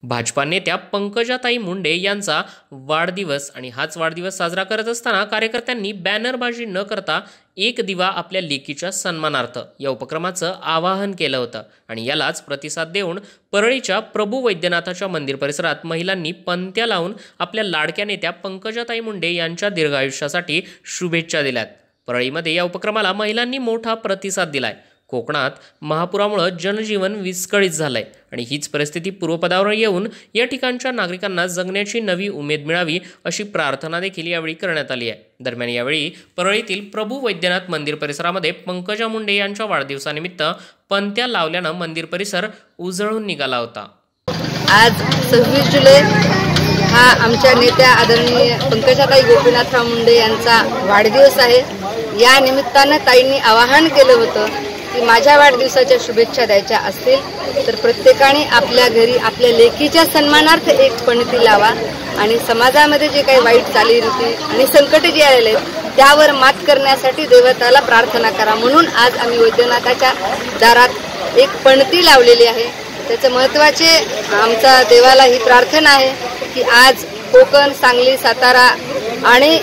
भाजपा नेत्या पंकजाताई मुंडे यांचा वाढदिवस आणि हाच वाढदिवस साजरा करत असताना कार्यकर्त्यांनी बॅनरबाजी न करता एक दिवा आपल्या लेकीच्या सन्मानार्थ या उपक्रमाचं आवाहन केलं होतं आणि यालाच प्रतिसाद देऊन परळीच्या प्रभू वैद्यनाथाच्या मंदिर परिसरात महिलांनी पंत्या लावून आपल्या लाडक्या नेत्या पंकजाताई मुंडे यांच्या दीर्घायुष्यासाठी शुभेच्छा दिल्यात। परळीमध्ये या उपक्रमाला महिलांनी मोठा प्रतिसाद दिलाय। कोकणात महापुरामुळे जनजीवन विस्कळीत झालंय आणि हीच परिस्थिती पूर्वपदावर येऊन या ठिकाणच्या नागरिकांना जगण्याची नवी उमेद मिळावी अशी प्रार्थना देखील यावेळी करण्यात आली आहे। दरम्यान यावेळी परळीतील प्रभू वैद्यनाथ मंदिर परिसरामध्ये पंकजा मुंडे यांच्या वाढदिवसानिमित्त पंत्या लावल्यानं मंदिर परिसर उजळून निघाला होता। आज 26 जुलै हा आमच्या नेत्या आदरणीय पंकजाताई गोपीनाथराव मुंडे यांचा वाढदिवस आहे। या निमित्तानं ताईंनी आवाहन केलं होतं की माझ्या वाढदिवसाच्या शुभेच्छा द्यायच्या असतील तर प्रत्येकाने आपल्या घरी आपल्या लेकीच्या सन्मानार्थ एक पणती लावा आणि समाजामध्ये जे काही वाईट चालीरीती आणि संकट जे आलेले आहेत त्यावर मात करण्यासाठी देवताला प्रार्थना करा म्हणून आज आम्ही वैद्यनाथाच्या दारात एक पणती लावलेली आहे। त्याचे महत्त्वाचे आमचा देवाला ही प्रार्थना आहे की आज कोकण, सांगली, सातारा आणि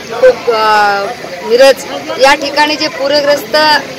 मिरज या ठिकाणी जे पूरग्रस्त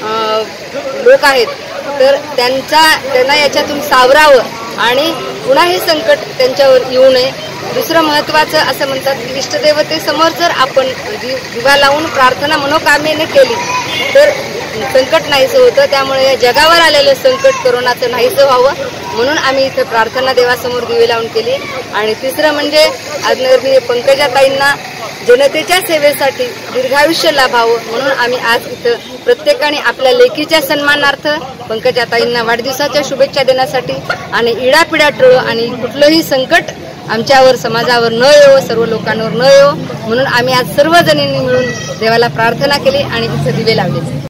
लोक आहेत तर त्यांना याच्यातून सावरावं आणि पुन्हा हे संकट त्यांच्यावर येऊ नये। दुसरं महत्त्वाचं असं म्हणतात की इष्टदेवतेसमोर जर आपण दिवा लावून प्रार्थना मनोकामनेने केली तर संकट नाहीसं होतं। त्यामुळे या जगावर आलेलं संकट कोरोनाचं नाहीसं व्हावं म्हणून आम्ही इथं प्रार्थना देवासमोर दिवे लावून केली। आणि तिसरं म्हणजे आदरणीय पंकजाताईंना जनतेच्या सेवेसाठी दीर्घायुष्य लाभावं म्हणून आम्ही आज इथं प्रत्येकाने आपल्या लेकीच्या सन्मानार्थ पंकजाताईंना वाढदिवसाच्या शुभेच्छा देण्यासाठी आणि इडापिडा टळो आणि कुठलंही संकट आमच्यावर समाजावर न येवो, सर्व लोकांवर न येवो म्हणून आम्ही आज सर्वजणींनी मिळून देवाला प्रार्थना केली आणि इथं दिवे लावले।